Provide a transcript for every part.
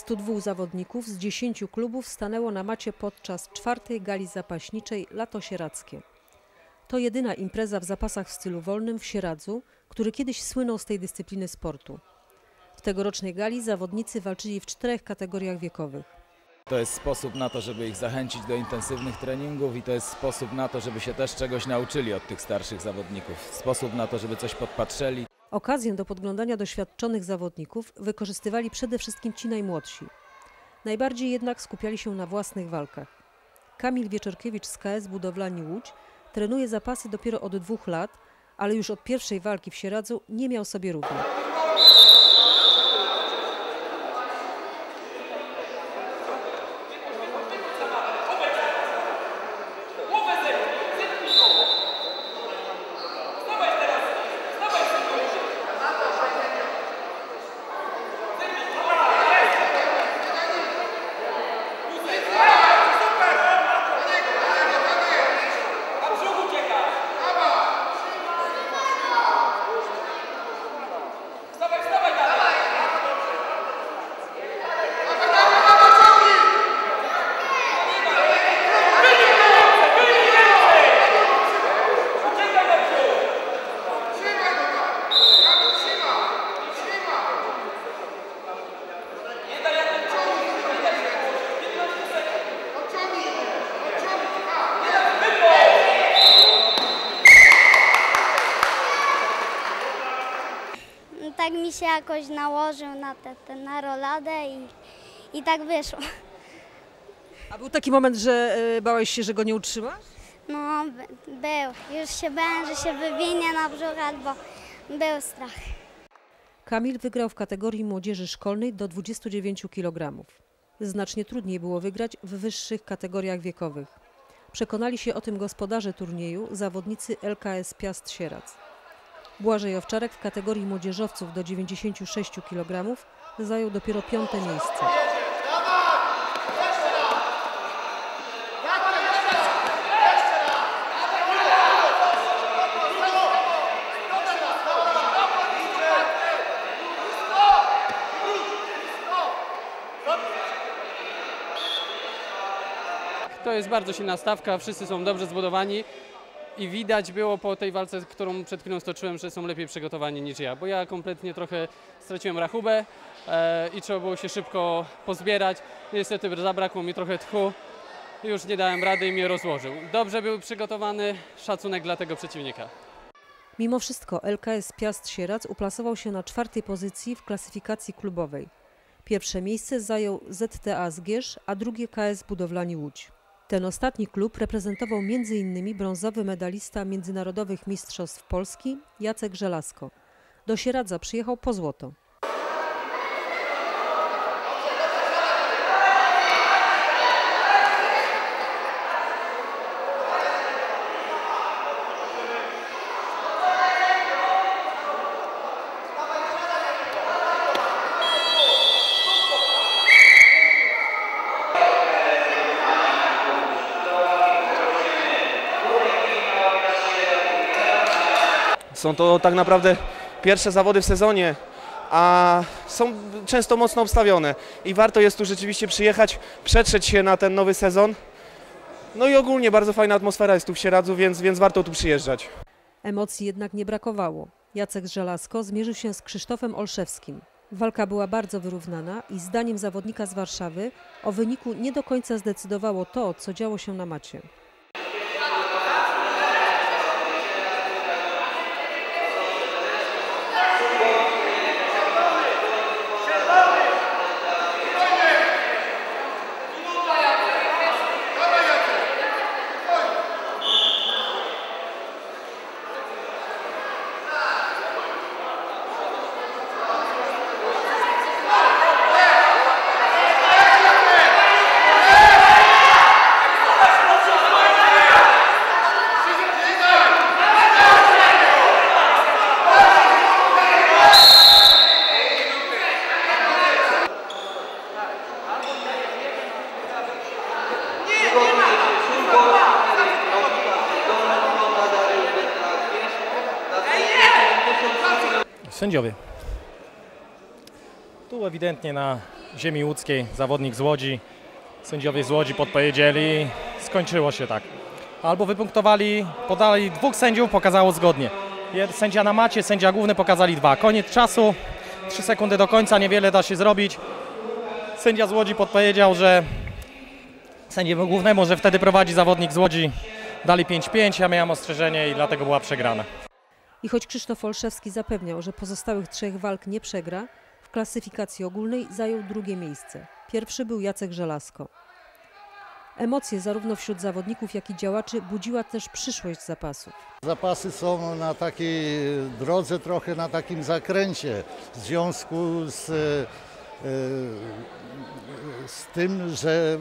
102 zawodników z 10 klubów stanęło na macie podczas 4. gali zapaśniczej Lato Sieradzkie. To jedyna impreza w zapasach w stylu wolnym w Sieradzu, który kiedyś słynął z tej dyscypliny sportu. W tegorocznej gali zawodnicy walczyli w 4 kategoriach wiekowych. To jest sposób na to, żeby ich zachęcić do intensywnych treningów i to jest sposób na to, żeby się też czegoś nauczyli od tych starszych zawodników. Sposób na to, żeby coś podpatrzyli. Okazję do podglądania doświadczonych zawodników wykorzystywali przede wszystkim ci najmłodsi. Najbardziej jednak skupiali się na własnych walkach. Kamil Wieczorkiewicz z KS Budowlani Łódź trenuje zapasy dopiero od 2 lat, ale już od pierwszej walki w Sieradzu nie miał sobie równych. Tak mi się jakoś nałożył na roladę i tak wyszło. A był taki moment, że bałeś się, że go nie utrzymasz? No, był. Już się bałem, że się wywinie na brzuch, albo był strach. Kamil wygrał w kategorii młodzieży szkolnej do 29 kg. Znacznie trudniej było wygrać w wyższych kategoriach wiekowych. Przekonali się o tym gospodarze turnieju, zawodnicy LKS Piast Sieradz. Błażej Owczarek w kategorii młodzieżowców do 96 kg zajął dopiero 5. miejsce. To jest bardzo silna stawka, wszyscy są dobrze zbudowani i widać było po tej walce, którą przed chwilą stoczyłem, że są lepiej przygotowani niż ja, bo ja kompletnie trochę straciłem rachubę i trzeba było się szybko pozbierać. Niestety zabrakło mi trochę tchu, już nie dałem rady i mnie rozłożył. Dobrze był przygotowany, szacunek dla tego przeciwnika. Mimo wszystko LKS Piast Sieradz uplasował się na 4. pozycji w klasyfikacji klubowej. Pierwsze miejsce zajął ZTA Zgierz, a drugie KS Budowlani Łódź. Ten ostatni klub reprezentował m.in. brązowy medalista Międzynarodowych Mistrzostw Polski Jacek Żelazko. Do Sieradza przyjechał po złoto. Są to tak naprawdę pierwsze zawody w sezonie, a są często mocno obstawione i warto jest tu rzeczywiście przyjechać, przetrzeć się na ten nowy sezon. No i ogólnie bardzo fajna atmosfera jest tu w Sieradzu, więc warto tu przyjeżdżać. Emocji jednak nie brakowało. Jacek Żelazko zmierzył się z Krzysztofem Olszewskim. Walka była bardzo wyrównana i zdaniem zawodnika z Warszawy o wyniku nie do końca zdecydowało to, co działo się na macie. Sędziowie. Tu ewidentnie na ziemi łódzkiej, zawodnik z Łodzi. Sędziowie z Łodzi podpowiedzieli, skończyło się tak. Albo wypunktowali, podali 2 sędziów, pokazało zgodnie. Sędzia na macie, sędzia główny pokazali 2. Koniec czasu, 3 sekundy do końca, niewiele da się zrobić. Sędzia z Łodzi podpowiedział, że sędziemu głównemu, że wtedy prowadzi zawodnik z Łodzi. Dali 5-5, ja miałem ostrzeżenie i dlatego była przegrana. I choć Krzysztof Olszewski zapewniał, że pozostałych 3 walk nie przegra, w klasyfikacji ogólnej zajął 2. miejsce. Pierwszy był Jacek Żelazko. Emocje zarówno wśród zawodników, jak i działaczy budziła też przyszłość zapasów. Zapasy są na takiej drodze, trochę na takim zakręcie w związku z tym, że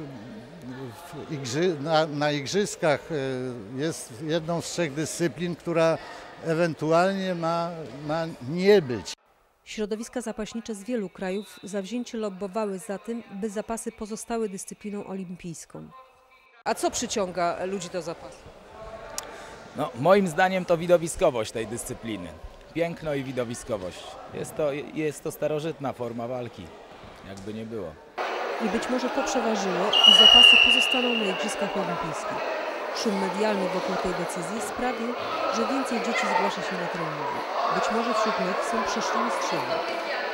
na igrzyskach jest jedną z 3 dyscyplin, która ewentualnie ma nie być. Środowiska zapaśnicze z wielu krajów zawzięcie lobbowały za tym, by zapasy pozostały dyscypliną olimpijską. A co przyciąga ludzi do zapasu? No, moim zdaniem to widowiskowość tej dyscypliny. Piękno i widowiskowość. Jest to starożytna forma walki, jakby nie było. I być może to przeważyło i zapasy pozostaną na Igrzyskach Olimpijskich. Szum medialny wokół tej decyzji sprawił, że więcej dzieci zgłasza się na treningi. Być może wśród nich są przyszli mistrzowie.